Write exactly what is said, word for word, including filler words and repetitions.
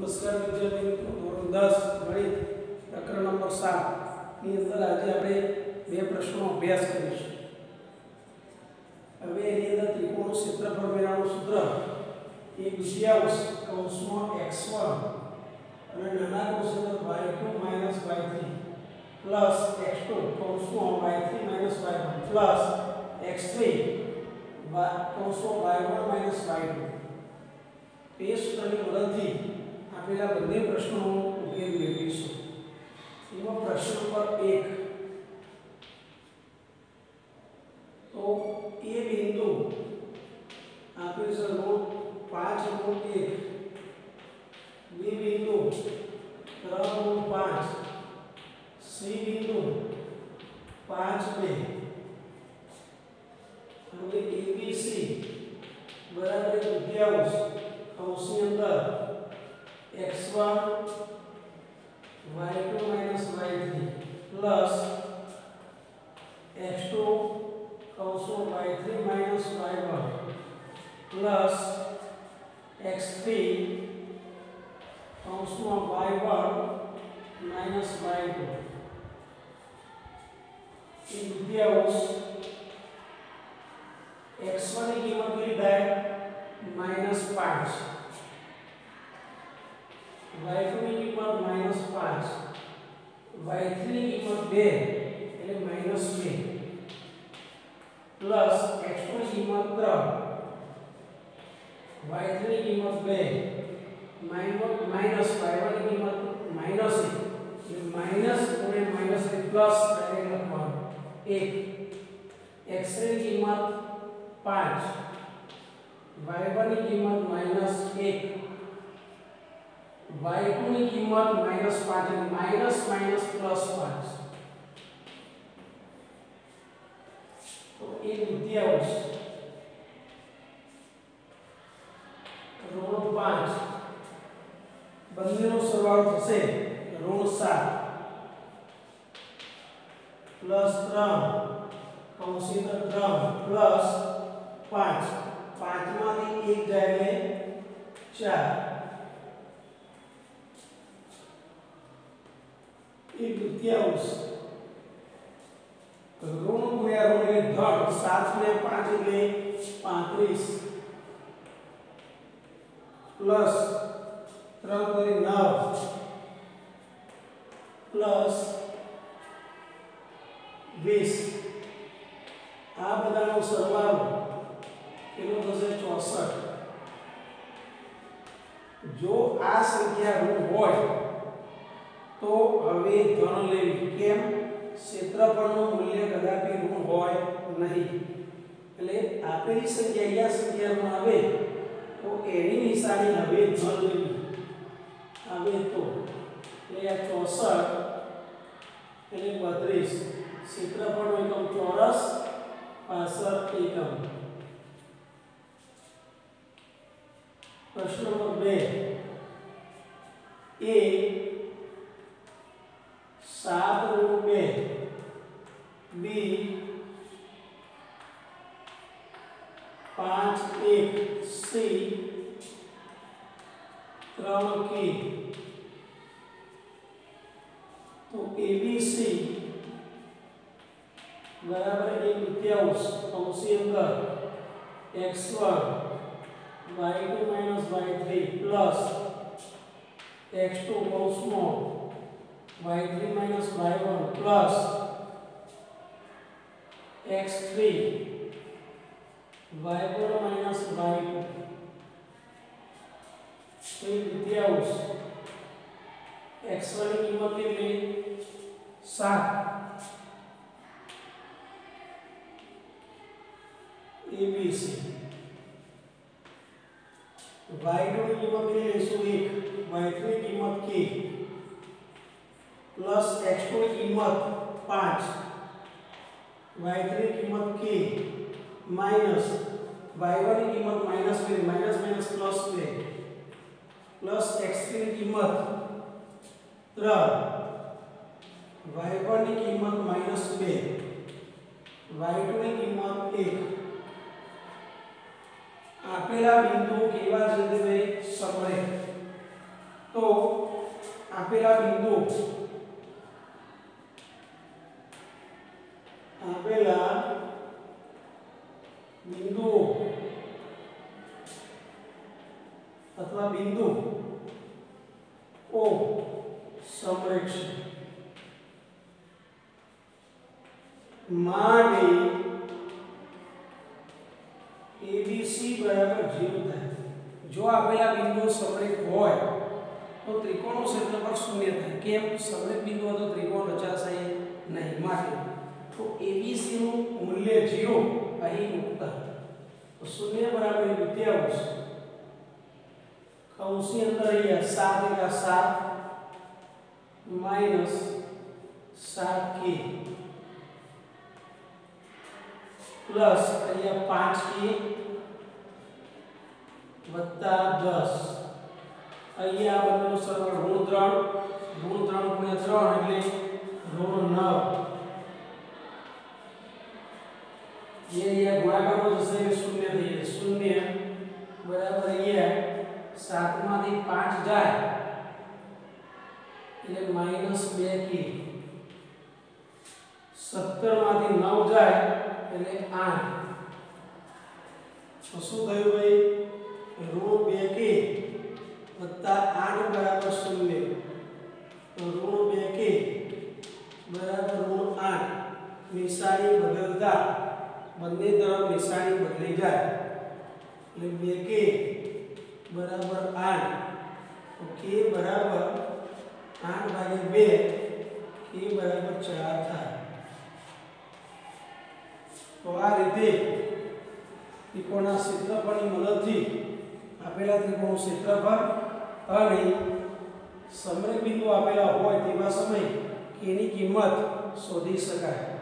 નમસ્કાર વિદ્યાર્થી મિત્રો, ધોરણ દસ ગણિત પ્રકરણ નંબર સાત ની અંદર આજે આપણે બે પ્રશ્નો અભ્યાસ કરીશું. હવે એની અંદર ત્રિકોણનું ક્ષેત્રફળ મેળવવાનું સૂત્ર એક દુત્યાંશ કૌંસમાં એક્સ વન અને નાના કૌંસમાં Y two minus Y three plus X two કૌંસમાં Y three minus Y one plus X three કૌંસમાં Y one minus Y two એ સૂત્રની મદદથી આપેલા બંને પ્રશ્નોનો ઉકેલ મેળવીશું. એમાં પ્રશ્ન નંબર એક, તો એ બિંદુ આપેલ છે નોટ પાંચ નોટ એક, બી બિંદુ ત્રણ નોટ પાંચ, સી બિંદુ પાંચ બે. હવે એબીસી બરાબર એક દુત્યાંશ કૌંસની અંદર X one Y two minus Y three plus X two કૌંસમાં Y three minus Y one plus X three કૌંસમાં Y one minus Y two એ દુત્યાંશ એક્સ વન ની કિંમત કેટલી થાય? માઈનસ પાંચ, વાય ટુ ની કિંમત માઈનસ પાંચ, વાય થ્રી ની કિંમત બે એટલે માઈનસ બે પ્લસ એક્સ ટુ ની કિંમત ત્રણ, વાય થ્રી ની કિંમત બે માઈનસ વાય વન ની કિંમત માઈનસ એક એટલે માઈનસ અને માઈનસ એક પ્લસ ડાયરેક્ટ લખવાનું એક, એક્સ થ્રી ની કિંમત પાંચ, વાય વન ની કિંમત માઈનસ એક, વાય ટુ ની કિંમત માઈનસ પાંચ એટલે માઈનસ માઈનસ પ્લસ પાંચ. તો એક દુત્યાંશ ઋણ પાંચ બંનેનો સરવાળો થશે ઋણ સાત પ્લસ ત્રણ કૌંસની અંદર ત્રણ પ્લસ પાંચ, પાંચમાંથી એક જાય એટલે ચાર. એક દુત્યાંશ ઋણ ગુણ્યા ઋણ એટલે ધન, સાત ગુણ્યા પાંચ એટલે પાંત્રીસ પ્લસ ત્રણ કરી નવ પ્લસ વીસ. આ બધાનો સરવાળો કેટલો થશે? ચોસઠ. જો આ સંખ્યા ઋણ હોય તો હવે ધન લેવી. કેમ? ક્ષેત્રફળનું મૂલ્ય કદાપી ઋણ હોય નહીં. એટલે આપેલી સંખ્યા આ સંખ્યામાં આવે તો એની નિશાની હવે ધન લેવી આવે તો એટલે આ ચોસઠ એટલે બત્રીસ. ક્ષેત્રફળનું એકમ ચોરસ પાસઠ એકમ. પ્રશ્ન નંબર બે, એ સાત ઋણ બે, બી પાંચ એક, સી ત્રણ કે. તો એબીસી બરાબર એક દુત્યાંશ કૌંસની અંદર X one Y two minus Y three plus X two કૌંસમાં Y three minus Y one plus X three Y one minus Y two. એક દુત્યાંશ એક્સ વન ની કિંમત કેટલી? સાત. એબીસી વાય ટુ ની કિંમત કેટલી લઈશું? એક, વાય થ્રી ની કિંમત કે પ્લસ એક્સ ટુ ની કિંમત પાંચ, વાય થ્રી ની કિંમત કે માઈનસ વાય વન ની કિંમત માઈનસ બે માઈનસ માઈનસ પ્લસ બે પ્લસ એક્સ થ્રી ની કિંમત ત્રણ, વાય વન ની કિંમત માઈનસ બે, વાય ટુ ની કિંમત એક. આપેલા બિંદુ કેવા જગ્યાએ સમરે તો આપેલા બિંદુ આપેલા બિંદુઓ અથવા બિંદુ ઓ સમરેખ માટે એબીસી બરાબર ઝીરો થાય. જો આપેલા બિંદુઓ સમરેખ હોય તો ત્રિકોણનું ક્ષેત્રફળ શૂન્ય થાય. કેમ? સમરેખ બિંદુ હોય તો ત્રિકોણ રચાશે નહીં. માટે તો એબીસી નું મૂલ્ય ઝીરો અહીં મૂકતા તો શૂન્ય બરાબર વિદ્યાંશ કૌંસની અંદર અહીંયા સાત એકા સાત માઈનસ સાત કે પ્લસ અહીંયા પાંચ કે વત્તા દસ. અહીંયા આ બંનેનો સરવાળો ઋણ ત્રણ ઋણ ત્રણ ગુણ્યા ત્રણ એટલે ઋણ નવ. એ અહીંયા ગુણાકારમાં જશે એટલે શૂન્ય થઈ જશે. શૂન્ય બરાબર અહીંયા સાત માંથી પાંચ જાય એટલે માઈનસ બે કે સત્તર માંથી નવ જાય એટલે આઠ. તો શું થયું ભાઈ? ઋણ બે કે વત્તા આઠ બરાબર શૂન્ય. તો ઋણ બે કે બરાબર ઋણ આઠ. નિશાની બદલતા બંને તરફ નિશાની બદલાઈ જાય એટલે બે કે બરાબર આઠ. તો કે બરાબર આઠ ભાગ્યા બે કે બરાબર ચાર થાય. તો આ રીતે ત્રિકોણના ક્ષેત્રફળની મદદથી આપેલા ત્રિકોણનું ક્ષેત્રફળ અને સમરેખ બિંદુ આપેલા હોય તેવા સમયે k ની કિંમત શોધી શકાય.